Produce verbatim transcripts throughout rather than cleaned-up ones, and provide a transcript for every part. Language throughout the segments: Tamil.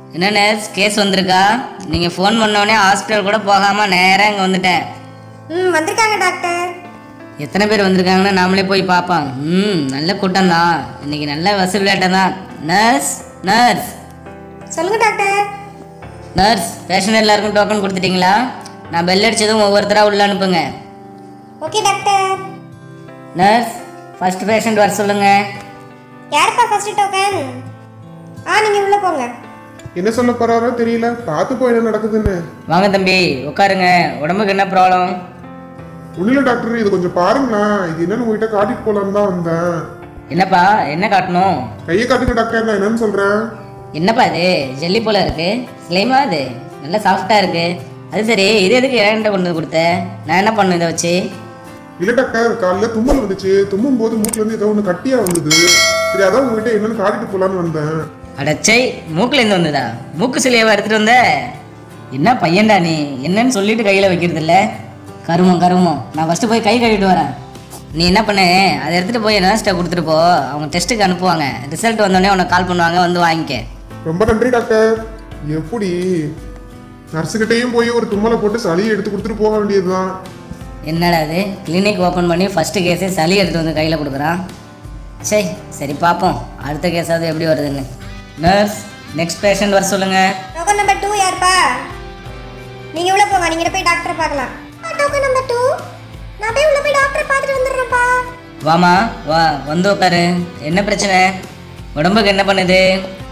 என்ன நர்ஸ் கேஸ் வந்திருக்கா? நீங்கள் ஃபோன் பண்ணோடனே ஹாஸ்பிட்டல் கூட போகாமல் நேராக இங்கே வந்துட்டேன். ம் வந்திருக்காங்க டாக்டர். எத்தனை பேர் வந்திருக்காங்கன்னு நாமளே போய் பார்ப்போம். ம் நல்ல கூட்டம் தான். இன்னைக்கு நல்ல வசூல் வேட்டை தான். நர்ஸ் நர்ஸ் சொல்லுங்க டாக்டர். நர்ஸ் பேஷண்ட் எல்லாருக்கும் டோக்கன் கொடுத்துட்டீங்களா? நான் பெல் அடிச்சதும் ஒவ்வொருத்தராக உள்ள அனுப்புங்க. Okay doctor. Nurse first patient வர சொல்லுங்க. யாருப்பா ஃபர்ஸ்ட் டோக்கன்? ஆ நீங்கள் உள்ளே போங்க. என்ன சொல்ல போறாரோ தெரியல, பார்த்து போய் என்ன நடக்குதுன்னு. வாங்க தம்பி உட்காருங்க. உடம்புக்கு என்ன ப்ராப்ளம்? ஒன்றும் டாக்டர், இது கொஞ்சம் பாருங்களா. இது என்னன்னு உங்ககிட்ட காட்டிட்டு போலான்னு தான் வந்தேன். என்னப்பா என்ன காட்டணும்? கையை காட்டுங்க டாக்டர், நான் என்னன்னு சொல்றேன். என்னப்பா இது ஜெல்லி போல இருக்கு, ஸ்லைமா அது நல்லா சாஃப்டா இருக்கு. அது சரி, இது எதுக்கு என்கிட்ட கொண்டு வந்து கொடுத்த? நான் என்ன பண்ணு இதை வச்சு? இல்ல டாக்டர், காலைல தும்மல் வந்துச்சு. தும்மும் போது மூக்குல இருந்து ஏதோ ஒன்று கட்டியா வந்தது. சரி, அதான் உங்ககிட்ட என்னன்னு காட்டிட்டு போலான்னு வந்தேன். அடச்சை, மூக்குல இருந்து வந்ததா? மூக்கு சிலையவா எடுத்துட்டு வந்த? என்ன பையன்டா நீ, என்னன்னு சொல்லிட்டு கையில வைக்கிறது இல்ல? கருமம் கருமம். நான் ஃபர்ஸ்ட் போய் கை கழுவிட்டு வரேன். நீ என்ன பண்ணு, அதை எடுத்துட்டு போய் நர்ஸ்ட்ட கொடுத்துட்டு போ. அவங்க டெஸ்ட்டுக்கு அனுப்புவாங்க. ரிசல்ட் வந்தோடனே உனக்கு கால் பண்ணுவாங்க, வந்து வாங்கிக்க. ரொம்ப நன்றி டாக்டர். எப்படி நர்ஸுக்கிட்டையும் போய் ஒரு தும்மலை போட்டு சளியை எடுத்து கொடுத்துட்டு போக வேண்டியதுதான். என்னடா அது, கிளினிக் ஓப்பன் பண்ணி ஃபர்ஸ்ட் கேஸே சளி எடுத்து வந்து கையில் கொடுக்குறான். சரி சரி பார்ப்போம் அடுத்த கேஸாவது எப்படி வருதுன்னு. நர்ஸ் நெக்ஸ்ட் பேஷண்ட் வர சொல்லுங்க. டோக்கன் நம்பர் டூ யாருப்பா? நீங்கள் உள்ளே போங்க, நீங்கள் போய் டாக்டரை பார்க்கலாம். டோக்கன் நம்பர் டூ, நான் போய் உள்ளே போய் டாக்டரை பார்த்துட்டு வந்துடுறேன்ப்பா. வாமா வா, வந்து உட்காரு. என்ன பிரச்சனை? உடம்புக்கு என்ன பண்ணுது?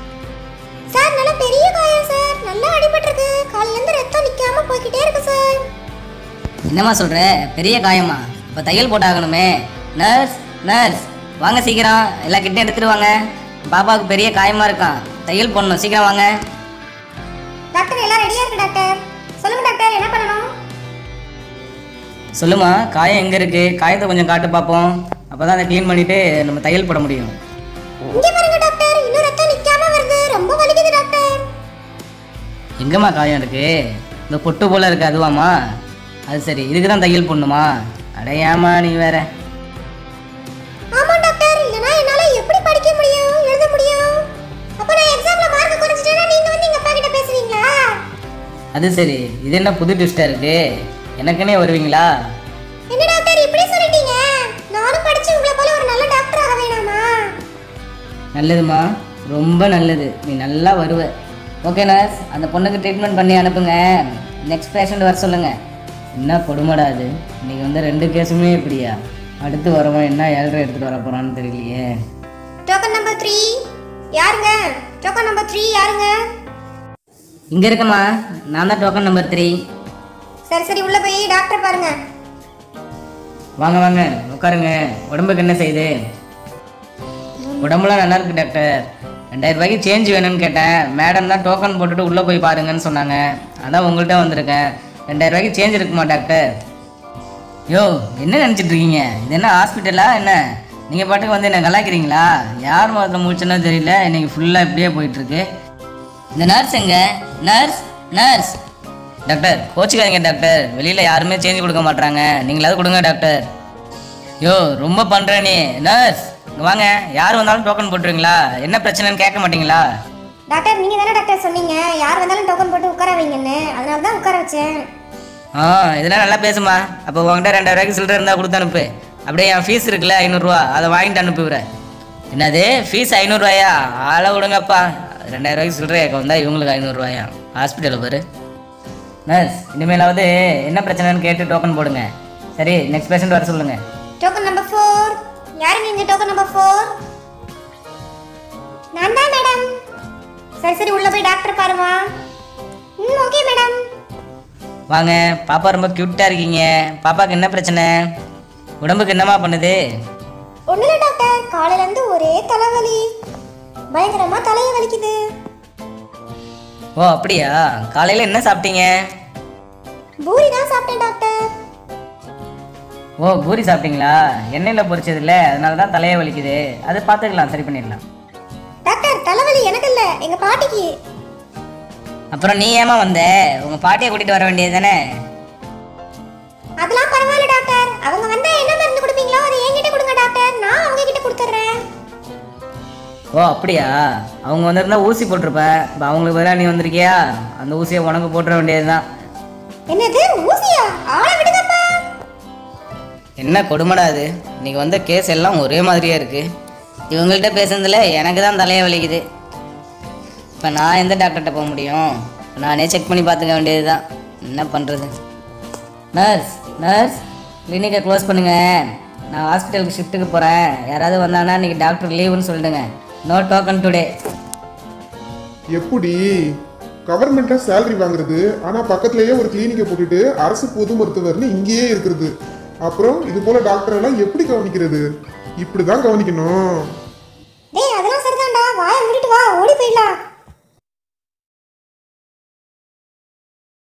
சார் நல்ல பெரிய காயம் சார், நல்லா அடிபட்டிருக்கு. காலையிலேருந்து ரத்தம் நிற்காம போய்கிட்டே இருக்கு சார். என்னம்மா சொல்கிற? பெரிய காயமா? இப்போ தையல் போட்டாகணுமே. நர்ஸ் நர்ஸ் வாங்க சீக்கிரம், எல்லா கிட்டே எடுத்துட்டு வாங்க. பாப்பாவுக்கு பெரிய காயமா இருக்கான், தையல் போடணும், சீக்கிரம் வாங்க. டாக்டர் எல்லாம் ரெடியா இருக்கு டாக்டர். சொல்லுங்க டாக்டர், என்ன பண்ணணும்? சொல்லுமா, காயம் எங்கே இருக்கு? காயத்தை கொஞ்சம் காட்டு பார்ப்போம். அப்போ தான் அதை க்ளீன் பண்ணிட்டு நம்ம தையல் போட முடியும். இங்கே பாருங்க டாக்டர், இன்னும் ரத்தம் நிற்காம வருது, ரொம்ப வலிக்குது டாக்டர். எங்கம்மா காயம் இருக்கு? இந்த பொட்டு போல இருக்கு, அதுவாம்மா? அது சரி, இதுக்கு தான் தையல் போடணுமா? அடையாமா நீ வேற. ஆமா டாக்டர், இல்லனா என்னால எப்படி படிக்க முடியும், எழுத முடியும்? அப்ப நான் எக்ஸாம்ல மார்க் குறைச்சிட்டேனா நீங்க வந்து எங்க அப்பா கிட்ட பேசுவீங்களா? அது சரி, இது என்ன புது ட்விஸ்டா இருக்கு? எனக்குனே வருவீங்களா? என்ன டாக்டர் இப்படி சொல்லிட்டீங்க? நானும் படிச்சு உங்களை போல ஒரு நல்ல டாக்டர் ஆக வேணாமா? நல்லதுமா, ரொம்ப நல்லது. நீ நல்லா வருவ. ஓகே நர்ஸ், அந்த பொண்ணுக்கு ட்ரீட்மெண்ட் பண்ணி அனுப்புங்க. நெக்ஸ்ட் பேஷண்ட் வர சொல்லுங்க. என்ன கொடுமடா அது, இன்னைக்கு வந்து ரெண்டு கேஸுமே இப்படியா? அடுத்து வரவன் என்ன ஏழரை எடுத்துட்டு வர போறான்னு தெரியலையே. டோக்கன் நம்பர் த்ரீ யாருங்க? டோக்கன் நம்பர் த்ரீ யாருங்க? இங்க இருக்கமா, நான் தான் டோக்கன் நம்பர் த்ரீ. சரி சரி, உள்ள போய் டாக்டர் பாருங்க. வாங்க வாங்க உட்காருங்க. உடம்புக்கு என்ன செய்யுது? உடம்புலாம் நல்லா இருக்கு டாக்டர். ரெண்டாயிரம் ரூபாய்க்கு சேஞ்ச் வேணும்னு கேட்டேன். மேடம் தான் டோக்கன் போட்டுட்டு உள்ளே போய் பாருங்கன்னு சொன்னாங்க. அதான் உங்கள்கிட்ட வந்திருக்கேன். ரெண்டாயிரம் ரூபாய்க்கு சேஞ்ச் இருக்குமா டாக்டர்? யோ என்ன நினச்சிட்டு இருக்கீங்க? இது என்ன ஹாஸ்பிட்டலா என்ன? நீங்கள் பாட்டுக்கு வந்து என்ன கலாய்க்கிறீங்களா? யார் மாதிரி முடிச்சுன்னா தெரியல, இன்னைக்கு ஃபுல்லாக இப்படியே போயிட்டுருக்கு. இந்த நர்ஸ் எங்க? நர்ஸ் நர்ஸ் டாக்டர் கோச்சிக்காதீங்க டாக்டர், வெளியில் யாருமே சேஞ்ச் கொடுக்க மாட்றாங்க, நீங்களாவது கொடுங்க டாக்டர். யோ ரொம்ப பண்ணுற நீ. நர்ஸ் இங்கே வாங்க, யார் வந்தாலும் டோக்கன் போட்டுருவீங்களா? என்ன பிரச்சனைன்னு கேட்க மாட்டீங்களா? டாக்டர் நீங்க தானே டாக்டர் சொன்னீங்க யார் வந்தாலும் டோக்கன் போட்டு உட்கார வைங்கன்னு, அதனால தான் உட்கார வச்சேன். ஆ இதெல்லாம் நல்லா பேசுமா. அப்போ உங்கள்கிட்ட ரெண்டாயிரம் ரூபாய்க்கு சில்லறை இருந்தால் கொடுத்து அனுப்பு. அப்படியே என் ஃபீஸ் இருக்குல்ல ஐநூறுரூவா, அதை வாங்கிட்டு அனுப்பிவிடுறேன். என்னது ஃபீஸ் ஐநூறுரூவாயா? ஆளை விடுங்கப்பா. ரெண்டாயிரம் ரூபாய்க்கு சில்லறை கேட்க வந்தால் இவங்களுக்கு ஐநூறுரூவாயா? ஹாஸ்பிட்டலில் பாரு. நர்ஸ் இனிமேலாவது என்ன பிரச்சனைன்னு கேட்டு டோக்கன் போடுங்க. சரி நெக்ஸ்ட் பேஷண்ட் வர சொல்லுங்க. டோக்கன் நம்பர் ஃபோர் யாருங்க? இங்க டோக்கன் நம்பர் ஃபோர் நான் தான் மேடம். சரி சரி, உள்ள போய் டாக்டர் பாருமா. ம் ஓகே மேடம். வாங்க, பாப்பா ரொம்ப க்யூட்டாக இருக்கீங்க. பாப்பாவுக்கு என்ன பிரச்சனை? உடம்புக்கு என்னமா பண்ணுது? ஒன்றும் இல்லை டாக்டர், காலையிலேருந்து ஒரே தலைவலி, பயங்கரமாக தலையை வலிக்குது. ஓ அப்படியா? காலையில் என்ன சாப்பிட்டீங்க? பூரி தான் சாப்பிட்டேன் டாக்டர். ஓ பூரி சாப்பிட்டீங்களா? எண்ணெயில் பொரிச்சது இல்லை, அதனால தான் தலையை வலிக்குது. அதை பார்த்துக்கலாம், சரி பண்ணிடலாம். டாக்டர் தலைவலி எனக்கு இல்லை, எங்கள் பாட்டிக்கு. அப்புறம் நீ ஏமா வந்த? உங்கள் பாட்டியை கூட்டிகிட்டு வர வேண்டியது தானே? அதெல்லாம் பரவாயில்ல டாக்டர், அவங்க வந்தா என்ன மருந்து கொடுப்பீங்களோ அதை என்கிட்ட கொடுங்க டாக்டர், நான் அவங்க கிட்ட கொடுத்துட்றேன். ஓ அப்படியா? அவங்க வந்திருந்தா ஊசி போட்டிருப்ப. இப்போ அவங்களுக்கு பதிலாக நீ வந்திருக்கியா? அந்த ஊசியை உனக்கு போட்டுற வேண்டியதுதான். என்னது ஊசியா? ஆளை விடுங்கப்பா. என்ன கொடுமடா அது! இன்னைக்கு வந்த கேஸ் எல்லாம் ஒரே மாதிரியே இருக்கு. இவங்கள்ட்ட பேசுனதுல எனக்கு தான் தலையை வலிக்குது. இப்போ நான் எந்த டாக்டர்கிட்ட போக முடியும்? நானே செக் பண்ணி பார்த்துக்க வேண்டியது தான். என்ன பண்ணுறது? நர்ஸ் நர்ஸ் கிளினிக்கை க்ளோஸ் பண்ணுங்க. நான் ஹாஸ்பிட்டலுக்கு ஷிஃப்ட்டுக்கு போகிறேன். யாராவது வந்தாங்கன்னா இன்னைக்கு டாக்டர் லீவுன்னு சொல்லிடுங்க. No token today. எப்படி கவர்மெண்ட்டா சேலரி வாங்குறது, ஆனா பக்கத்துலயே ஒரு கிளினிக்கை போட்டுட்டு அரசு பொது மருத்துவர்னு இங்கேயே இருக்கிறது. அப்புறம் இது போல டாக்டர் எல்லாம் எப்படி கவனிக்கிறது? இப்படிதான் கவனிக்கணும். டேய் அதெல்லாம் சரிதான்டா, வாயை மூடிட்டு வா, ஓடி போயிடலாம்.